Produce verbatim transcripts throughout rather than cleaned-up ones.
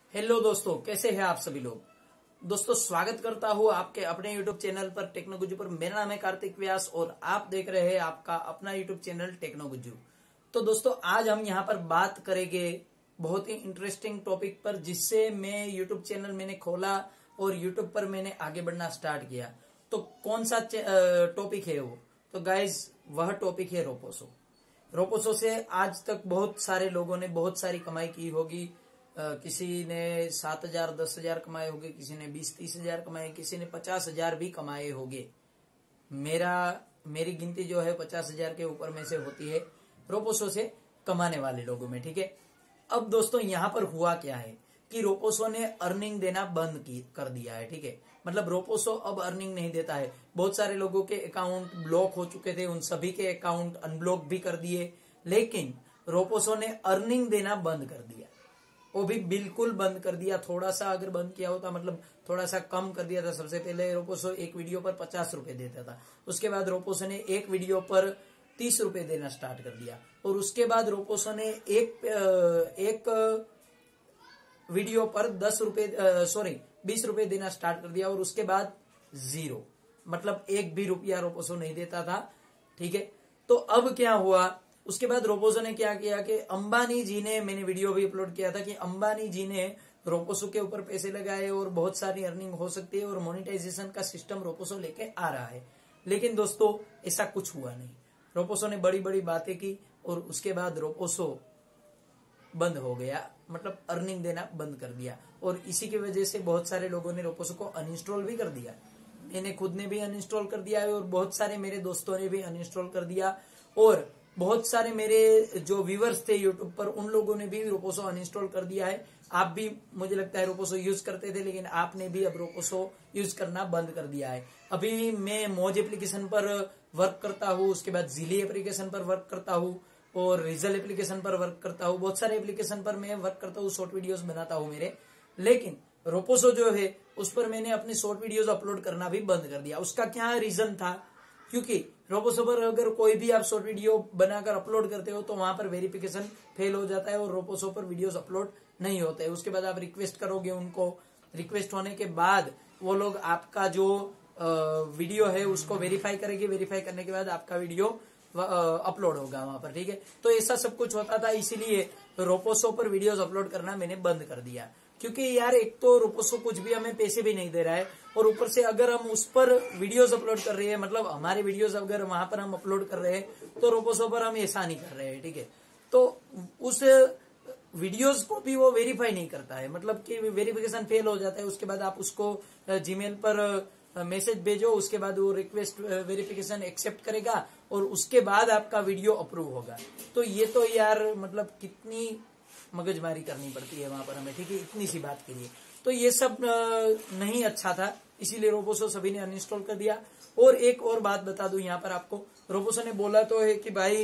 Hello दोस्तों, कैसे हैं आप सभी लोग। दोस्तों स्वागत करता हूं आपके अपने यूट्यूब चैनल पर टेक्नोगुजू पर। मेरा नाम है कार्तिक व्यास और आप देख रहे हैं आपका अपना यूट्यूब चैनल टेक्नोगुजू। तो दोस्तों आज हम यहां पर बात करेंगे बहुत ही इंटरेस्टिंग टॉपिक पर, जिससे मैं यूट्यूब चैनल मैंने खोला और यूट्यूब पर मैंने आगे बढ़ना स्टार्ट किया। तो कौन सा टॉपिक है वो? तो गाइज वह टॉपिक है रोपोसो। रोपोसो से आज तक बहुत सारे लोगों ने बहुत सारी कमाई की होगी। Uh, किसी ने सात हजार दस हजार कमाए होंगे, किसी ने बीस तीस हजार कमाए, किसी ने पचास हजार भी कमाए होंगे। मेरा मेरी गिनती जो है पचास हजार के ऊपर में से होती है रोपोसो से कमाने वाले लोगों में। ठीक है, अब दोस्तों यहाँ पर हुआ क्या है कि रोपोसो ने अर्निंग देना बंद की कर दिया है। ठीक है, मतलब रोपोसो अब अर्निंग नहीं देता है। बहुत सारे लोगों के अकाउंट ब्लॉक हो चुके थे, उन सभी के अकाउंट अनब्लॉक भी कर दिए, लेकिन रोपोसो ने अर्निंग देना बंद कर दिया। वो भी बिल्कुल बंद कर दिया। थोड़ा सा अगर बंद किया होता, मतलब थोड़ा सा कम कर दिया था। सबसे पहले रोपोसो एक वीडियो पर पचास रुपए देता था, उसके बाद रोपोसो ने एक वीडियो पर तीस रुपए देना स्टार्ट कर दिया, और उसके बाद रोपोसो ने एक एक वीडियो पर दस रुपए सॉरी बीस रुपए देना स्टार्ट कर दिया, और उसके बाद जीरो, मतलब एक भी रुपया रोपोसो नहीं देता था। ठीक है, तो अब क्या हुआ, उसके बाद रोपोसो ने क्या किया कि अंबानी जी ने, मैंने वीडियो भी अपलोड किया था कि अंबानी जी ने रोपोसो के ऊपर पैसे लगाए और बहुत सारी अर्निंग हो सकती है और मोनेटाइजेशन का सिस्टम रोपोसो लेके आ रहा है। लेकिन दोस्तों ऐसा कुछ हुआ नहीं। रोपोसो ने बड़ी बड़ी बातें की और उसके बाद रोपोसो बंद हो गया, मतलब अर्निंग देना बंद कर दिया, और इसी की वजह से बहुत सारे लोगों ने रोपोसो को अनइंस्टॉल भी कर दिया। मैंने खुद ने भी अनइंस्टॉल कर दिया है और बहुत सारे मेरे दोस्तों ने भी अनइंस्टॉल कर दिया, और बहुत सारे मेरे जो व्यूअर्स थे यूट्यूब पर उन लोगों ने भी रोपोसो अनइंस्टॉल कर दिया है। आप भी मुझे लगता है रोपोसो यूज करते थे, लेकिन आपने भी अब रोपोसो यूज करना बंद कर दिया है। अभी मैं मौज एप्लीकेशन पर वर्क करता हूँ, उसके बाद जिली एप्लीकेशन पर वर्क करता हूँ और रिजल एप्लीकेशन पर वर्क करता हूँ। बहुत सारे एप्लीकेशन पर मैं वर्क करता हूँ, शॉर्ट वीडियोस बनाता हूँ मेरे। लेकिन रोपोसो जो है उस पर मैंने अपने शॉर्ट वीडियोस अपलोड करना भी बंद कर दिया। उसका क्या रीजन था, क्योंकि रोपोसो पर अगर कोई भी आप शॉर्ट वीडियो बनाकर अपलोड करते हो तो वहां पर वेरिफिकेशन फेल हो जाता है और रोपोसो पर वीडियोस अपलोड नहीं होते हैं। उसके बाद आप रिक्वेस्ट करोगे उनको, रिक्वेस्ट होने के बाद वो लोग आपका जो वीडियो है उसको वेरीफाई करेंगे। वेरीफाई करने के बाद आपका वीडियो अपलोड होगा वहां पर। ठीक है, तो ऐसा सब कुछ होता था, इसीलिए रोपोसो पर वीडियोस अपलोड करना मैंने बंद कर दिया। क्योंकि यार एक तो रोपोसो कुछ भी हमें पैसे भी नहीं दे रहा है, और ऊपर से अगर हम उस पर वीडियोस अपलोड कर रहे हैं, मतलब हमारे वीडियोस अगर वहां पर हम अपलोड कर रहे हैं तो रोपोसो पर हम ऐसा नहीं कर रहे हैं। ठीक है, तो उस वीडियोस को भी वो वेरीफाई नहीं करता है, मतलब कि वेरिफिकेशन फेल हो जाता है। उसके बाद आप उसको जीमेल पर मैसेज भेजो, उसके बाद वो रिक्वेस्ट वेरिफिकेशन एक्सेप्ट करेगा और उसके बाद आपका वीडियो अप्रूव होगा। तो ये तो यार मतलब कितनी मगजमारी करनी पड़ती है वहां पर हमें। ठीक है, इतनी सी बात के लिए तो ये सब नहीं अच्छा था, इसीलिए रोपोसो सभी ने अनइंस्टॉल कर दिया। और एक और बात बता दूं यहाँ पर आपको, रोपोसो ने बोला तो है कि भाई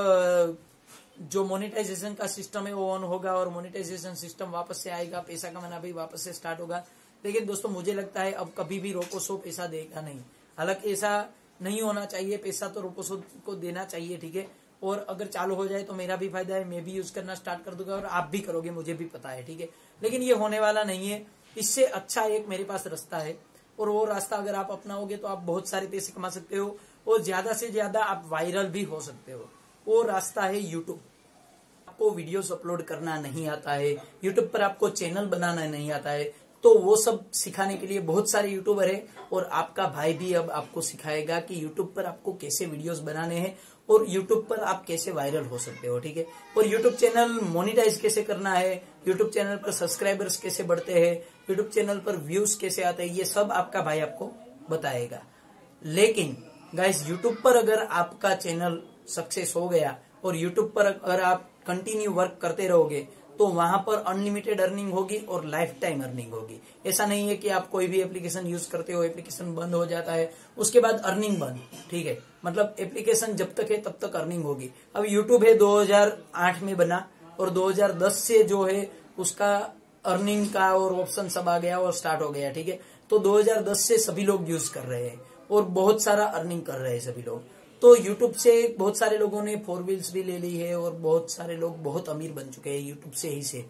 जो मोनेटाइजेशन का सिस्टम है वो ऑन होगा और मोनेटाइजेशन सिस्टम वापस से आएगा, पैसा कमाना भी वापस से स्टार्ट होगा। लेकिन दोस्तों मुझे लगता है अब कभी भी रोपोसो पैसा देगा नहीं। हालांकि ऐसा नहीं होना चाहिए, पैसा तो रोपोसो को देना चाहिए। ठीक है, और अगर चालू हो जाए तो मेरा भी फायदा है, मैं भी यूज करना स्टार्ट कर दूंगा और आप भी करोगे, मुझे भी पता है। ठीक है, लेकिन ये होने वाला नहीं है। इससे अच्छा एक मेरे पास रास्ता है, और वो रास्ता अगर आप अपनाओगे तो आप बहुत सारे पैसे कमा सकते हो और ज्यादा से ज्यादा आप वायरल भी हो सकते हो। वो रास्ता है यूट्यूब। आपको वीडियोस अपलोड करना नहीं आता है, यूट्यूब पर आपको चैनल बनाना नहीं आता है, तो वो सब सिखाने के लिए बहुत सारे यूट्यूबर है, और आपका भाई भी अब आपको सिखाएगा कि यूट्यूब पर आपको कैसे वीडियोस बनाने हैं और यूट्यूब पर आप कैसे वायरल हो सकते हो। ठीक है, और यूट्यूब चैनल मोनिटाइज कैसे करना है, यूट्यूब चैनल पर सब्सक्राइबर्स कैसे बढ़ते हैं, यूट्यूब चैनल पर व्यूज कैसे आते हैं, ये सब आपका भाई आपको बताएगा। लेकिन गाइस यूट्यूब पर अगर आपका चैनल सक्सेस हो गया और यूट्यूब पर अगर आप कंटिन्यू वर्क करते रहोगे तो वहां पर अनलिमिटेड अर्निंग होगी और लाइफ टाइम अर्निंग होगी। ऐसा नहीं है कि आप कोई भी एप्लीकेशन यूज करते हो, एप्लीकेशन बंद हो जाता है उसके बाद अर्निंग बंद। ठीक है, मतलब एप्लीकेशन जब तक है तब तक अर्निंग होगी। अब यूट्यूब है दो हज़ार आठ में बना और दो हज़ार दस से जो है उसका अर्निंग का और ऑप्शन सब आ गया और स्टार्ट हो गया। ठीक है, तो दो हज़ार दस से सभी लोग यूज कर रहे हैं और बहुत सारा अर्निंग कर रहे हैं सभी लोग। तो यूट्यूब से बहुत सारे लोगों ने फोर व्हील्स भी ले ली है और बहुत सारे लोग बहुत अमीर बन चुके हैं यूट्यूब से ही से।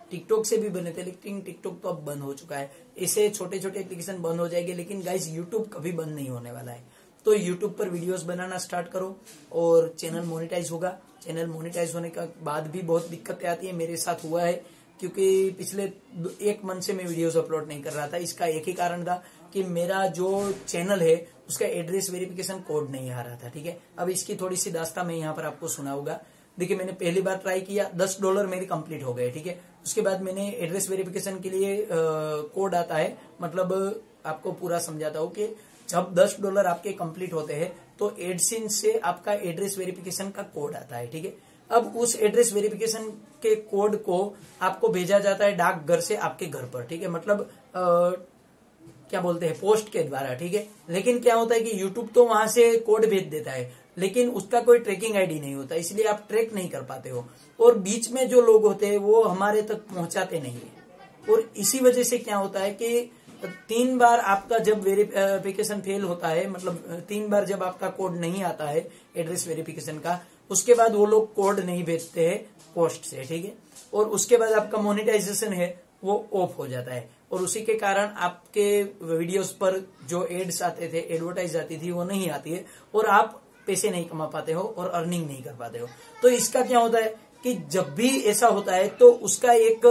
टिकटॉक से भी बने थे, लेकिन टिकटॉक तो अब बंद हो चुका है। ऐसे छोटे छोटे एप्लीकेशन बंद हो जाएंगे, लेकिन गाइस यूट्यूब कभी बंद नहीं होने वाला है। तो यूट्यूब पर वीडियोस बनाना स्टार्ट करो और चैनल मोनेटाइज होगा। चैनल मोनेटाइज होने का बाद भी बहुत दिक्कतें आती है, मेरे साथ हुआ है, क्योंकि पिछले एक मंथ से मैं वीडियोस अपलोड नहीं कर रहा था। इसका एक ही कारण था कि मेरा जो चैनल है उसका एड्रेस वेरिफिकेशन कोड नहीं आ रहा था। ठीक है, अब इसकी थोड़ी सी दास्तां मैं यहाँ पर आपको सुनाऊंगा। देखिए, मैंने पहली बार ट्राई किया, दस डॉलर मेरी कंप्लीट हो गए। ठीक है, उसके बाद मैंने एड्रेस वेरिफिकेशन के लिए आ, कोड आता है, मतलब आपको पूरा समझाता हूँ कि जब दस डॉलर आपके कंप्लीट होते हैं तो एडसिन से आपका एड्रेस वेरिफिकेशन का कोड आता है। ठीक है, अब उस एड्रेस वेरिफिकेशन के कोड को आपको भेजा जाता है डाकघर से आपके घर पर। ठीक है, मतलब आ, क्या बोलते हैं, पोस्ट के द्वारा। ठीक है, लेकिन क्या होता है कि यूट्यूब तो वहां से कोड भेज देता है, लेकिन उसका कोई ट्रैकिंग आईडी नहीं होता, इसलिए आप ट्रैक नहीं कर पाते हो। और बीच में जो लोग होते हैं वो हमारे तक पहुंचाते नहीं है, और इसी वजह से क्या होता है कि तीन बार आपका जब वेरिफिकेशन फेल होता है, मतलब तीन बार जब आपका कोड नहीं आता है एड्रेस वेरिफिकेशन का, उसके बाद वो लोग कोड नहीं भेजते हैं पोस्ट से। ठीक है, और उसके बाद आपका मोनेटाइजेशन है वो ऑफ हो जाता है, और उसी के कारण आपके वीडियोस पर जो एड्स आते थे, एडवर्टाइज आती थी, वो नहीं आती है, और आप पैसे नहीं कमा पाते हो और अर्निंग नहीं कर पाते हो। तो इसका क्या होता है कि जब भी ऐसा होता है तो उसका एक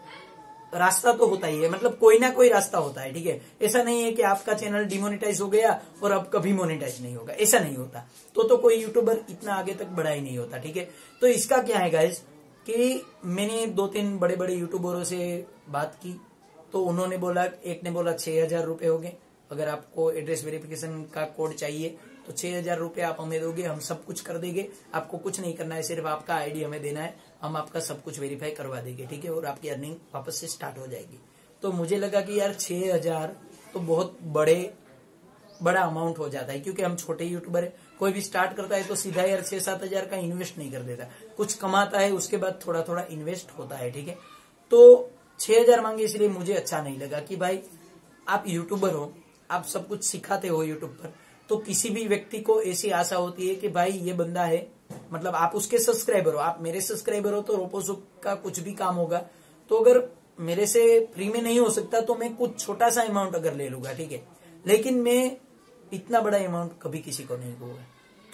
रास्ता तो होता ही है, मतलब कोई ना कोई रास्ता होता है। ठीक है, ऐसा नहीं है कि आपका चैनल डिमोनेटाइज हो गया और अब कभी मोनेटाइज नहीं होगा, ऐसा नहीं होता। तो तो कोई यूट्यूबर इतना आगे तक बढ़ा ही नहीं होता। ठीक है, तो इसका क्या है गाइस कि मैंने दो तीन बड़े बड़े यूट्यूबरों से बात की, तो उन्होंने बोला, एक ने बोला छह हजार रुपए हो गए, अगर आपको एड्रेस वेरिफिकेशन का कोड चाहिए तो छह हजार रुपये आप हमें दोगे, हम सब कुछ कर देंगे, आपको कुछ नहीं करना है, सिर्फ आपका आईडी हमें देना है, हम आपका सब कुछ वेरीफाई करवा देंगे। ठीक है, और आपकी अर्निंग वापस से स्टार्ट हो जाएगी। तो मुझे लगा कि यार छह हजार तो बहुत बड़े बड़ा अमाउंट हो जाता है, क्योंकि हम छोटे यूट्यूबर है, कोई भी स्टार्ट करता है तो सीधा यार छह सात हजार का इन्वेस्ट नहीं कर देता, कुछ कमाता है, उसके बाद थोड़ा थोड़ा इन्वेस्ट होता है। ठीक है, तो छह हजार मांगे, इसलिए मुझे अच्छा नहीं लगा कि भाई आप यूट्यूबर हो, आप सब कुछ सिखाते हो यूट्यूब पर, तो किसी भी व्यक्ति को ऐसी आशा होती है कि भाई ये बंदा है, मतलब आप उसके सब्सक्राइबर हो, आप मेरे सब्सक्राइबर हो, तो रोपोसुप का कुछ भी काम होगा, तो अगर मेरे से फ्री में नहीं हो सकता तो मैं कुछ छोटा सा अमाउंट अगर ले लूंगा। ठीक है, लेकिन मैं इतना बड़ा अमाउंट कभी किसी को नहीं दूंगा।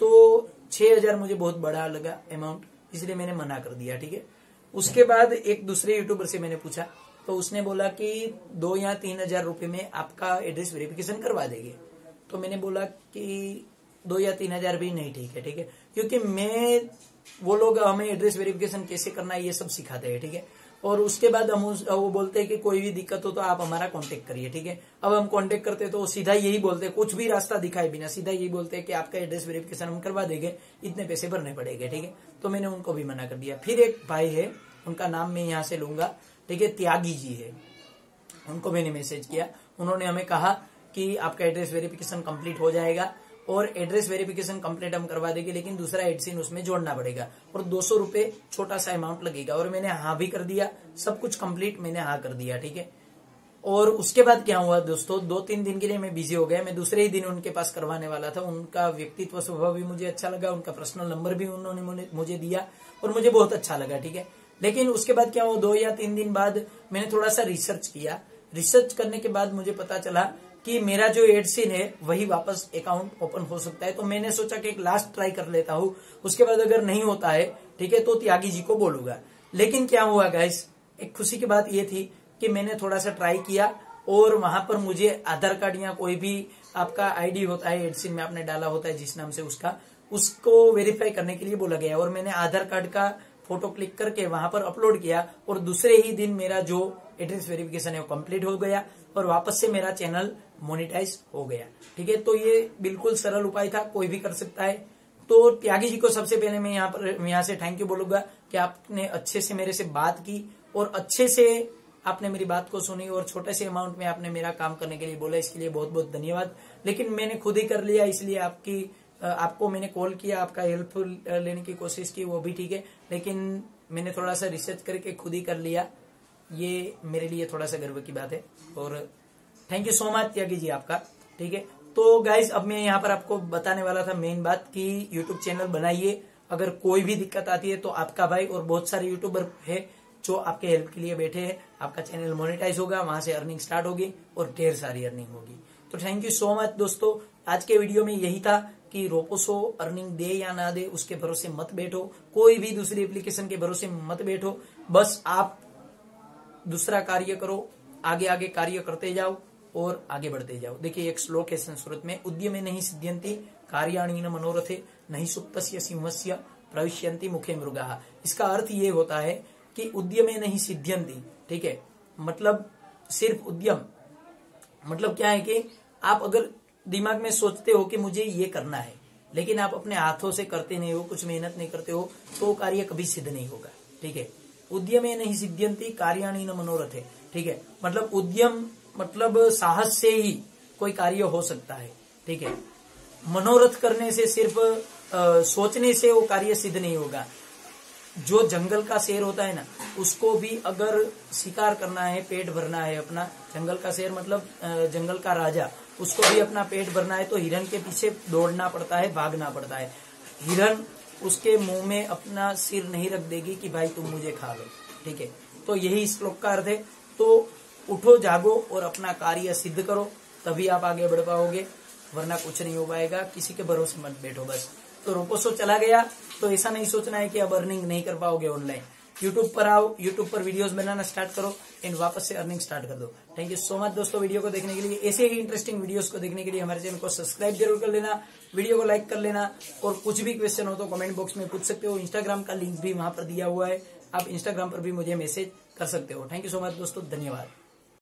तो छह हजार मुझे बहुत बड़ा लगा अमाउंट, इसलिए मैंने मना कर दिया। ठीक है, उसके बाद एक दूसरे यूट्यूबर से मैंने पूछा, तो उसने बोला कि दो या तीन हजार रुपए में आपका एड्रेस वेरिफिकेशन करवा देंगे। तो मैंने बोला कि दो या तीन हजार भी नहीं, ठीक है। ठीक है, क्योंकि मैं वो लोग हमें एड्रेस वेरिफिकेशन कैसे करना है ये सब सिखाते हैं। ठीक है, और उसके बाद हम उस, वो बोलते हैं कि कोई भी दिक्कत हो तो आप हमारा कांटेक्ट करिए। ठीक है, अब हम कांटेक्ट करते हैं तो सीधा यही बोलते हैं, कुछ भी रास्ता दिखाए बिना सीधा यही बोलते हैं कि आपका एड्रेस वेरिफिकेशन हम करवा देंगे, इतने पैसे भरने पड़ेंगे। ठीक है, तो मैंने उनको भी मना कर दिया। फिर एक भाई है, उनका नाम मैं यहाँ से लूंगा, ठीक है, त्यागी जी है, उनको मैंने मैसेज किया, उन्होंने हमें कहा कि आपका एड्रेस वेरिफिकेशन कंप्लीट हो जाएगा और एड्रेस वेरिफिकेशन कंप्लीट हम करवा देंगे, लेकिन दूसरा एडसिन उसमें जोड़ना पड़ेगा और दो सौ रुपए छोटा सा अमाउंट लगेगा। और मैंने हाँ भी कर दिया, सब कुछ कंप्लीट मैंने हाँ कर दिया। ठीक है, और उसके बाद क्या हुआ दोस्तों, दो तीन दिन के लिए मैं बिजी हो गया, मैं दूसरे ही दिन उनके पास करवाने वाला था। उनका व्यक्तित्व स्वभाव भी मुझे अच्छा लगा, उनका पर्सनल नंबर भी उन्होंने मुझे दिया और मुझे बहुत अच्छा लगा। ठीक है, लेकिन उसके बाद क्या हुआ, दो या तीन दिन बाद मैंने थोड़ा सा रिसर्च किया। रिसर्च करने के बाद मुझे पता चला कि मेरा जो एडसिन है वही वापस अकाउंट ओपन हो सकता है। तो मैंने सोचा कि एक लास्ट ट्राई कर लेता हूँ, उसके बाद अगर नहीं होता है, ठीक है, तो त्यागी जी को बोलूंगा। लेकिन क्या हुआ गाइस, एक खुशी की बात ये थी कि मैंने थोड़ा सा ट्राई किया और वहां पर मुझे आधार कार्ड या कोई भी आपका आईडी होता है एडसिन में आपने डाला होता है जिस नाम से, उसका उसको वेरीफाई करने के लिए बोला गया और मैंने आधार कार्ड का फोटो क्लिक करके वहां पर अपलोड किया और दूसरे ही दिन मेरा जो एड्रेस वेरिफिकेशन है वो कंप्लीट हो गया और वापस से मेरा चैनल मोनेटाइज हो गया। ठीक है, तो ये बिल्कुल सरल उपाय था, कोई भी कर सकता है। तो त्यागी जी को सबसे पहले मैं यहाँ पर यहाँ से थैंक यू बोलूंगा कि आपने अच्छे से मेरे से बात की और अच्छे से आपने मेरी बात को सुनी और छोटे से अमाउंट में आपने मेरा काम करने के लिए बोला, इसके लिए बहुत बहुत धन्यवाद। लेकिन मैंने खुद ही कर लिया, इसलिए आपकी आपको मैंने कॉल किया, आपका हेल्प लेने की कोशिश की, वो भी ठीक है, लेकिन मैंने थोड़ा सा रिसर्च करके खुद ही कर लिया, ये मेरे लिए थोड़ा सा गर्व की बात है। और thank you so much Tyagi ji आपका। ठीक है, तो गाइज अब मैं यहाँ पर आपको बताने वाला था मेन बात कि यूट्यूब चैनल बनाइए, अगर कोई भी दिक्कत आती है तो आपका भाई और बहुत सारे यूट्यूबर है जो आपके हेल्प के लिए बैठे हैं। आपका चैनल मोनेटाइज होगा, वहां से अर्निंग स्टार्ट होगी और ढेर सारी अर्निंग होगी। तो थैंक यू सो मच दोस्तों। आज के वीडियो में यही था कि रोपोसो अर्निंग दे या ना दे उसके भरोसे मत बैठो, कोई भी दूसरी एप्लीकेशन के भरोसे मत बैठो। बस आप दूसरा कार्य करो, आगे आगे कार्य करते जाओ और आगे बढ़ते जाओ। देखिए एक श्लोक है संस्कृत में, उद्यमे नहीं सिद्ध्यन्ति कार्याणि न मनोरथे नहीं सुप्तस्य सिंहस्य प्रविश्यन्ति मुखे मृगाः। इसका अर्थ ये होता है कि उद्यमे नहीं सिद्ध्यन्ति, ठीक है, मतलब सिर्फ उद्यम मतलब क्या है कि आप अगर दिमाग में सोचते हो कि मुझे ये करना है, लेकिन आप अपने हाथों से करते नहीं हो, कुछ मेहनत नहीं करते हो, तो कार्य कभी सिद्ध नहीं होगा। ठीक है, उद्यमे नहीं सिद्ध्यन्ति कार्याणि न मनोरथे। ठीक है, मतलब उद्यम मतलब साहस से ही कोई कार्य हो सकता है। ठीक है, मनोरथ करने से, सिर्फ आ, सोचने से वो कार्य सिद्ध नहीं होगा। जो जंगल का शेर होता है ना, उसको भी अगर शिकार करना है, पेट भरना है अपना, जंगल का शेर मतलब जंगल का राजा, उसको भी अपना पेट भरना है तो हिरन के पीछे दौड़ना पड़ता है, भागना पड़ता है। हिरन उसके मुंह में अपना सिर नहीं रख देगी कि भाई तुम मुझे खा लो। ठीक है, तो यही श्लोक का अर्थ है। तो उठो, जागो और अपना कार्य सिद्ध करो, तभी आप आगे बढ़ पाओगे, वरना कुछ नहीं हो पाएगा। किसी के भरोसे मत बैठो बस। तो रोपोसो चला गया तो ऐसा नहीं सोचना है कि अब अर्निंग नहीं कर पाओगे ऑनलाइन। यूट्यूब पर आओ, यूट्यूब पर वीडियोस बनाना स्टार्ट करो एंड वापस से अर्निंग स्टार्ट कर दो। थैंक यू सो मच दोस्तों वीडियो को देखने के लिए। ऐसे ही इंटरेस्टिंग वीडियोस को देखने के लिए हमारे चैनल को सब्सक्राइब जरूर कर लेना, वीडियो को लाइक कर लेना, और कुछ भी क्वेश्चन हो तो कमेंट बॉक्स में पूछ सकते हो। इंस्टाग्राम का लिंक भी वहां पर दिया हुआ है, आप इंस्टाग्राम पर भी मुझे मैसेज कर सकते हो। थैंक यू सो मच दोस्तों, धन्यवाद।